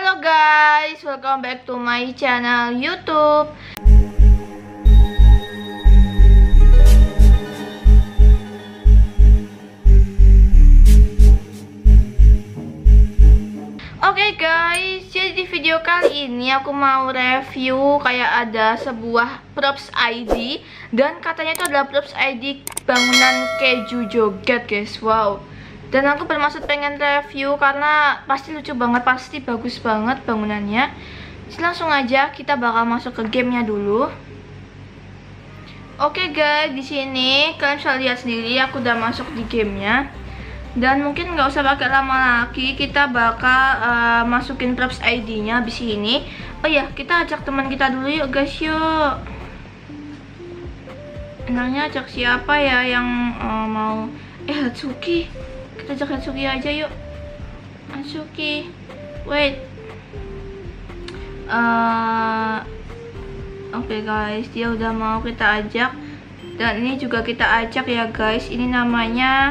Halo guys, welcome back to my channel YouTube. Oke guys, jadi di video kali ini aku mau review kayak ada sebuah props ID. Dan katanya itu adalah props ID bangunan keju joget guys. Wow. Dan aku bermaksud pengen review karena pasti lucu banget, pasti bagus banget bangunannya. Jadi langsung aja kita bakal masuk ke gamenya dulu. Oke guys, di sini kalian bisa lihat sendiri aku udah masuk di gamenya. Dan mungkin nggak usah pakai lama lagi, kita bakal masukin props ID-nya di sini. Oh ya, kita ajak teman kita dulu yuk guys, yuk. Enaknya ajak siapa ya yang mau? Hatsuki. Kita ajak Hatsuki aja yuk. Hatsuki. Wait. Oke guys, dia udah mau kita ajak. Dan ini juga kita ajak ya guys. Ini namanya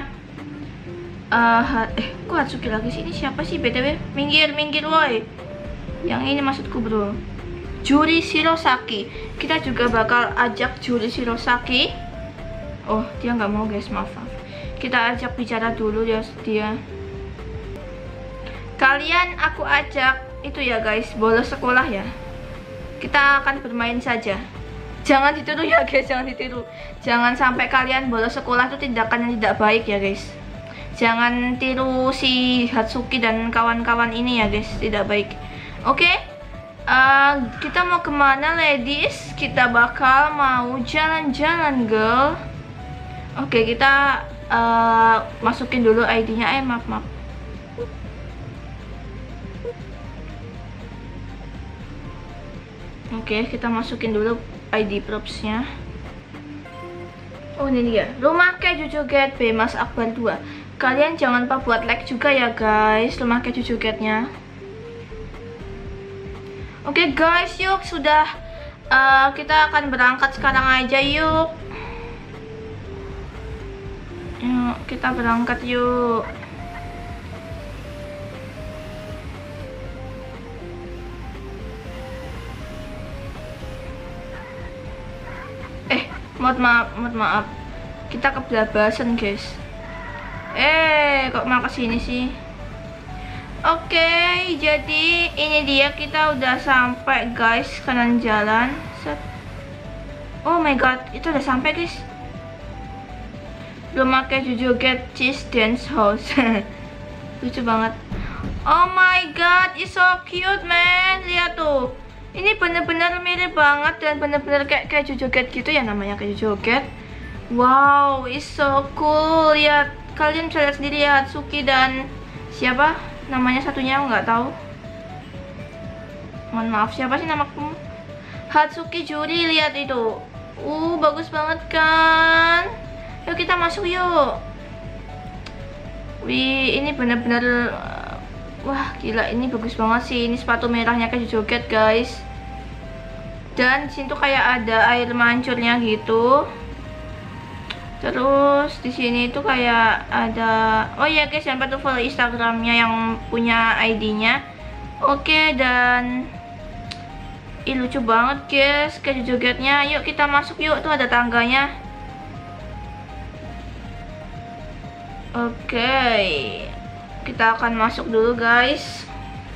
kok Hatsuki lagi sih? Ini siapa sih BTW? Minggir woi. Yang ini maksudku bro. Juri Shirosaki. Kita juga bakal ajak Juri Shirosaki. Oh, dia nggak mau guys, maaf. Kita ajak bicara dulu ya dia. Kalian aku ajak itu ya guys, bolos sekolah ya. Kita akan bermain saja. Jangan ditiru ya guys, jangan ditiru. Jangan sampai kalian bolos sekolah itu tindakan yang tidak baik ya guys. Jangan tiru si Hatsuki dan kawan-kawan ini ya guys, tidak baik. Oke. Kita mau kemana ladies? Kita bakal mau jalan-jalan girl. Oke, kita masukin dulu ID-nya. Maaf. Oke, kita masukin dulu ID propsnya. Oh, ini dia. Rumah keju joget B Mas Akbar 2. Kalian jangan lupa buat like juga ya guys, rumah keju jogetnya. Oke guys, yuk sudah kita akan berangkat sekarang aja yuk. Yuk, kita berangkat yuk. Maaf. Kita kebablasan guys. Kok mau kesini sih? Oke, jadi ini dia, kita udah sampai guys, kanan jalan. Set. Oh my god, itu udah sampai guys. Rumah keju joget Cheese Dance House. Lucu banget. Oh my god, it's so cute man. Lihat tuh. Ini bener-bener mirip banget dan bener-bener kayak keju joget gitu ya, namanya keju joget. Wow, it's so cool. Lihat, kalian bisa lihat sendiri ya, Hatsuki dan siapa namanya satunya aku nggak tahu. Mohon maaf, siapa sih namaku? Hatsuki Juri, lihat itu. Bagus banget kan? Yuk kita masuk yuk. Wih, ini bener-bener wah gila, ini bagus banget sih. Ini sepatu merahnya keju joget guys. Dan di sini tuh kayak ada air mancurnya gitu. Terus di sini tuh kayak ada, oh ya guys, jangan lupa tuh follow Instagramnya yang punya ID-nya. Oke, dan lucu banget guys keju jogetnya. Yuk kita masuk yuk, tuh ada tangganya. Oke, kita akan masuk dulu guys.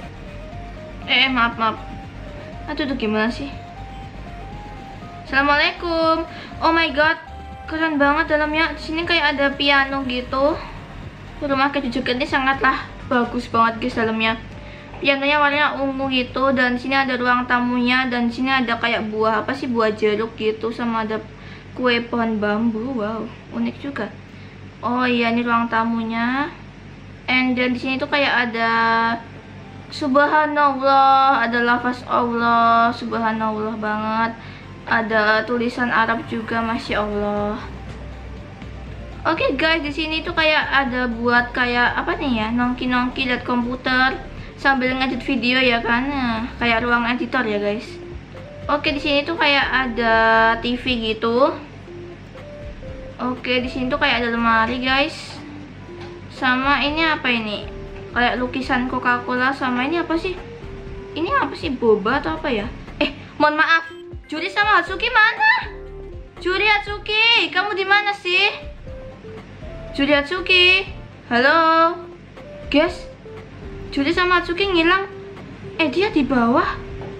Maaf. Aduh, tuh gimana sih? Assalamualaikum. Oh my god, keren banget dalamnya. Di sini kayak ada piano gitu. Rumah keju joget ini sangatlah bagus banget guys dalamnya. Pianonya warnanya ungu gitu, dan di sini ada ruang tamunya, dan di sini ada kayak buah apa sih, buah jeruk gitu, sama ada kue pohon bambu. Wow, unik juga. Oh iya, ini ruang tamunya. And dan di sini tuh kayak ada Subhanallah, ada lafaz Allah, Subhanallah banget. Ada tulisan Arab juga, Masya Allah. Oke guys, di sini tuh kayak ada buat kayak apa nih ya, nongki-nongki lihat komputer sambil ngedit video ya kan, kayak ruang editor ya guys. Oke, di sini tuh kayak ada TV gitu. Oke, di sini tuh kayak ada lemari guys. Sama ini apa ini? Kayak lukisan Coca-Cola, sama ini apa sih? Ini apa sih, boba atau apa ya? Mohon maaf, Juri sama Hatsuki mana? Juri, Hatsuki, kamu di mana sih? Juri, Hatsuki, halo, guys. Juri sama Hatsuki ngilang. Dia di bawah.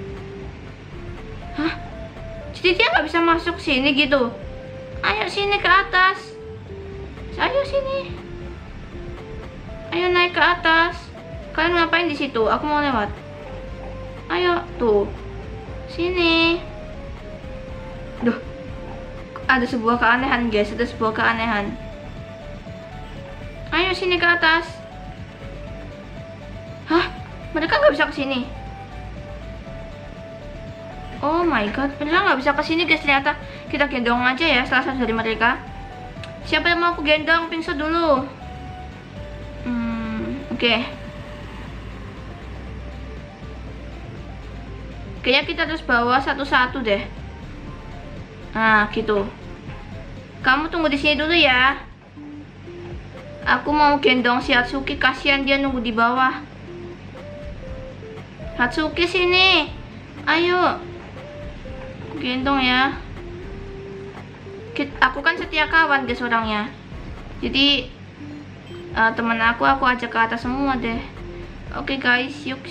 Hah? Jadi dia nggak bisa masuk sini gitu? Ayo sini ke atas. Ayo sini. Ayo naik ke atas. Kalian ngapain di situ? Aku mau lewat. Ayo tuh. Sini. Duh. Ada sebuah keanehan, guys. Ada sebuah keanehan. Ayo sini ke atas. Hah? Mereka nggak bisa ke sini. Oh my god, mereka nggak bisa ke sini, guys. Ternyata kita gendong aja ya salah satu dari mereka. Siapa yang mau aku gendong? Pingsan dulu. Oke. Kayaknya kita harus bawa satu-satu deh. Nah, gitu. Kamu tunggu di sini dulu ya. Aku mau gendong si Hatsuki, kasihan dia nunggu di bawah. Hatsuki sini. Ayo. Aku gendong ya. Aku kan setia kawan, guys, orangnya. Jadi temen aku ajak ke atas semua deh. Oke, guys, yuk.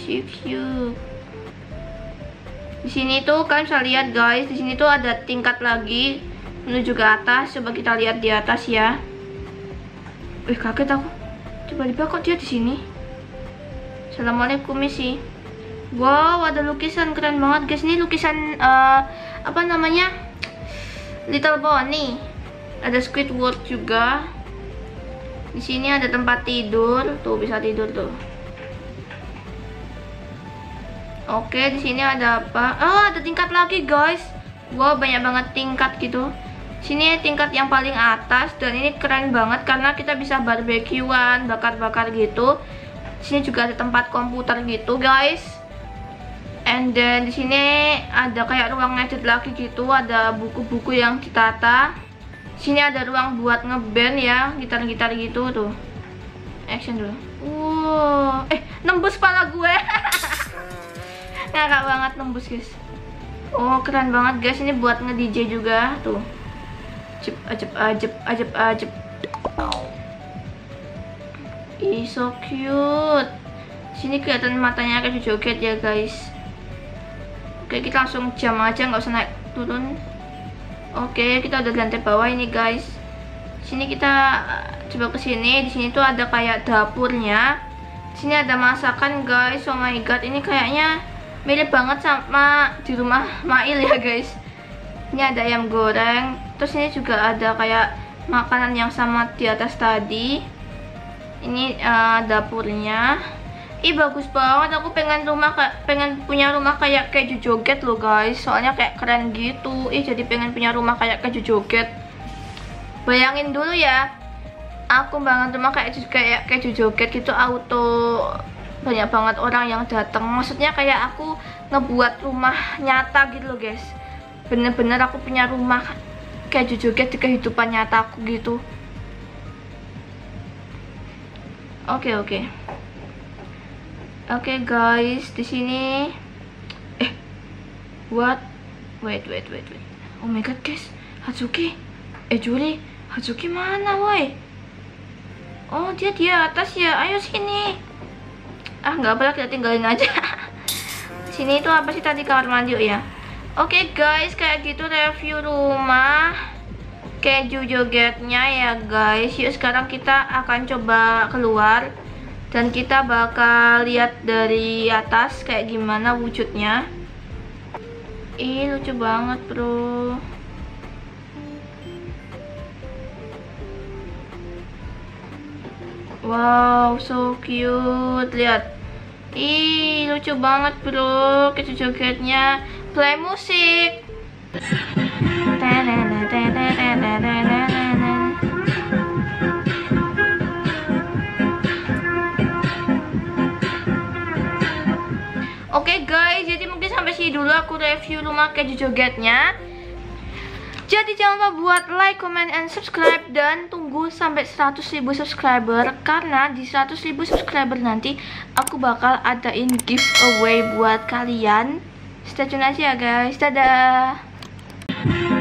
Di sini tuh kalian bisa lihat, guys, di sini tuh ada tingkat lagi menuju ke atas. Coba kita lihat di atas ya. Kaget aku. Tiba-tiba kok dia di sini. Assalamualaikum, misi. Wow, ada lukisan keren banget, guys. Ini lukisan apa namanya? Little Pony. Ada Squidward juga. Di sini ada tempat tidur. Tuh, bisa tidur tuh. Oke, di sini ada apa? Oh, ada tingkat lagi, guys. Wow, banyak banget tingkat gitu. Sini tingkat yang paling atas, dan ini keren banget karena kita bisa barbekyuan, bakar-bakar gitu. Sini juga ada tempat komputer gitu, guys. And then di sini ada kayak ruang ngedit lagi gitu, ada buku-buku yang ditata. Sini ada ruang buat ngeband ya, gitar-gitar gitu tuh. Action dulu. Wow, nembus kepala gue. Ngakak banget nembus, guys. Oh, keren banget, guys. Ini buat nge-DJ juga tuh. Ajep. Ih, so cute. Sini kelihatan matanya kayak joget ya, guys. Oke, kita langsung jam aja, nggak usah naik turun. Oke, kita udah di lantai bawah ini, guys. Sini kita coba ke sini. Di sini tuh ada kayak dapurnya. Di sini ada masakan, guys. Oh my god, ini kayaknya mirip banget sama di rumah Mail ya, guys. Ini ada ayam goreng. Terus ini juga ada kayak makanan yang sama di atas tadi. Ini dapurnya. Ih, bagus banget. Aku pengen punya rumah kayak keju joget loh, guys. Soalnya kayak keren gitu. Jadi pengen punya rumah kayak keju joget. Bayangin dulu ya, aku bangun rumah kayak keju joget gitu, auto banyak banget orang yang datang. Maksudnya kayak aku ngebuat rumah nyata gitu loh, guys. Bener-bener aku punya rumah keju joget di kehidupan nyata aku gitu. Oke, guys, di sini wait. Oh my god, guys. Hatsuki. Juri, Hatsuki mana, woi? Oh, dia di atas ya. Ayo sini. Nggak apa-apa, kita tinggalin aja. Sini itu apa sih tadi, kamar mandi ya? Oke, guys, kayak gitu review rumah keju jogetnya ya, guys. Yuk, sekarang kita akan coba keluar dan kita bakal lihat dari atas kayak gimana wujudnya. Lucu banget, bro. Wow, so cute. Lihat. Lucu banget, bro. Keju jogetnya. Play musik. Oke, guys, jadi mungkin sampai sini dulu aku review rumah keju jogetnya. Jadi jangan lupa buat like, comment, and subscribe. Dan tunggu sampai 100.000 subscriber, karena di 100.000 subscriber nanti aku bakal adain giveaway buat kalian. Stay tune aja ya guys. Dadah.